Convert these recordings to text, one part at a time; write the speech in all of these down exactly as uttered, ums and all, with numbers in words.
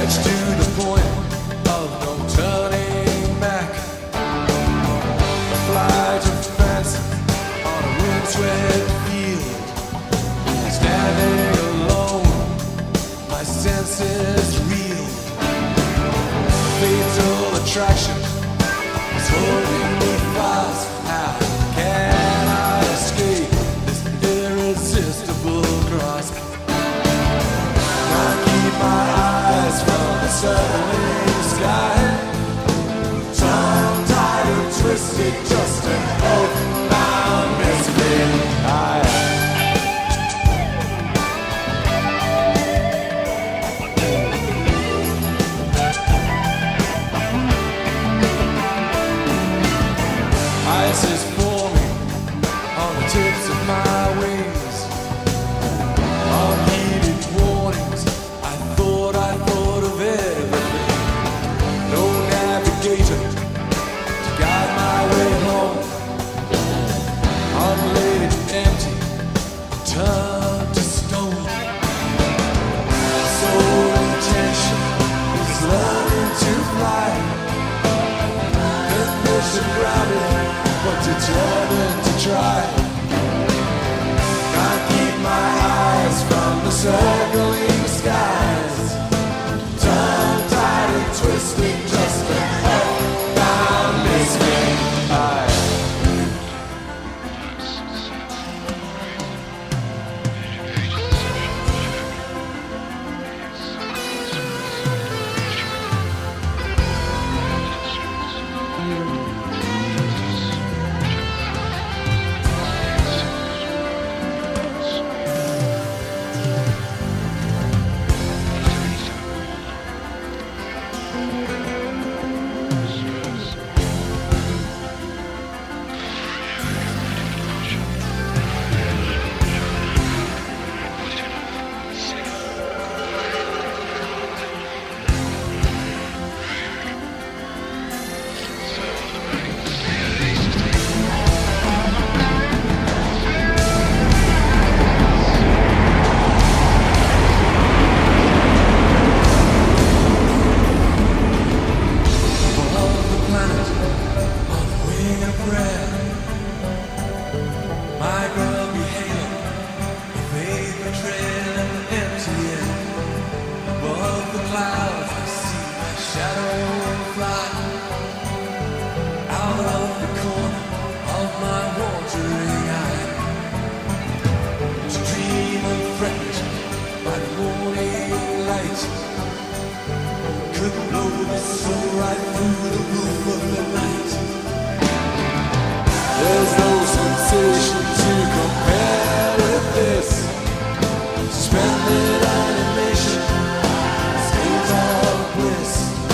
Stretched to the point of no turning back. A flight of fancy on a windswept field. Standing alone, my senses reel. Fatal attraction is holding me fast. How can I escape this irresistible grasp? Can't keep my eyes from the circling sky. Tongue-tied and twisted, just an oath-bound misfit. I Ice is forming on the tips of my wings. Unheeded warnings, I thought I thought of everything. No navigator to guide my way home. Unlaid and empty, turned to stone. My sole intention is learning to fly. Ambition grounded, but determined to try. Can't keep my eyes from the circling skies. Tongue-tied and twisting, just an earthbound misfit. I there's no sensation to compare with this. Suspended animation, state of bliss.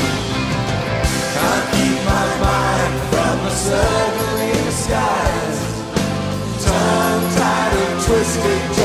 Can't keep my mind from the circling skies. Tongue-tied and twisted.